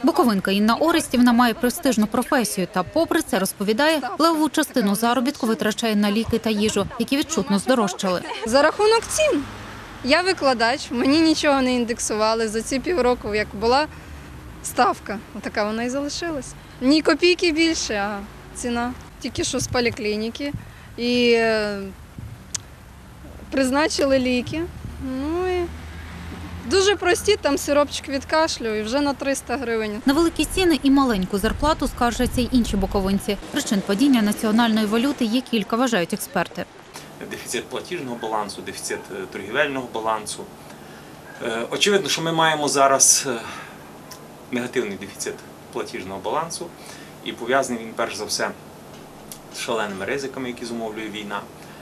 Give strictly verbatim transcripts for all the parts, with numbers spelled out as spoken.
Буковинка Інна Орестівна має престижну професію та, попри це, розповідає, левову частину заробітку витрачає на ліки та їжу, які відчутно здорожчали. За рахунок цін. Я викладач, мені нічого не індексували. За ці півроку, як була ставка, така вона і залишилась. Ні копійки більше, а ціна. Тільки що з поліклініки. І е, призначили ліки. Ну і дуже прості, там сиропчик від кашлю і вже на триста гривень. На великі ціни і маленьку зарплату скаржаться й інші буковинці. Причин падіння національної валюти є кілька, вважають експерти. Дефіцит платіжного балансу, дефіцит торгівельного балансу. Очевидно, що ми маємо зараз негативний дефіцит платіжного балансу і пов'язаний він, перш за все, з шаленими ризиками, які зумовлює війна,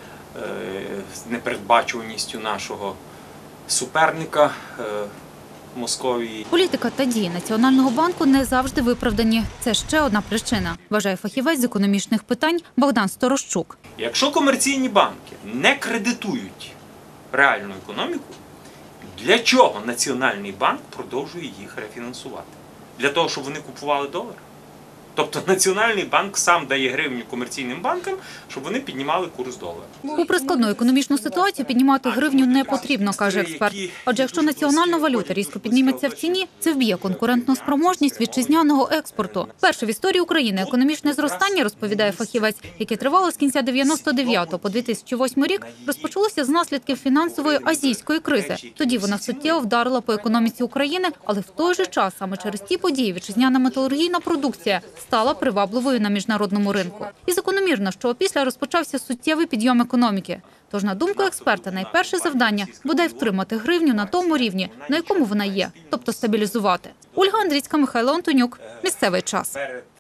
з непередбачуваністю нашого суперника Московії. Політика та дії Національного банку не завжди виправдані. Це ще одна причина, вважає фахівець з економічних питань Богдан Сторожчук. Якщо комерційні банки не кредитують реальну економіку, для чого Національний банк продовжує їх рефінансувати? Для того, щоб вони купували долар? Тобто Національний банк сам дає гривню комерційним банкам, щоб вони піднімали курс долара. Попри складну економічну ситуацію, піднімати гривню не потрібно, каже експерт. Адже якщо національна валюта різко підніметься в ціні, це вб'є конкурентну спроможність вітчизняного експорту. Перше в історії України економічне зростання, розповідає фахівець, яке тривало з кінця дев'яносто дев'ятого по дві тисячі восьмий рік, розпочалося з наслідків фінансової азійської кризи. Тоді вона суттєво вдарила по економіці України, але в той же час саме через ті події вітчизняна металургійна продукція стала привабливою на міжнародному ринку. І закономірно, що опісля розпочався суттєвий підйом економіки. Тож, на думку експерта, найперше завдання буде втримати гривню на тому рівні, на якому вона є, тобто стабілізувати. Ольга Андрійська, Михайло Антонюк. Місцевий час.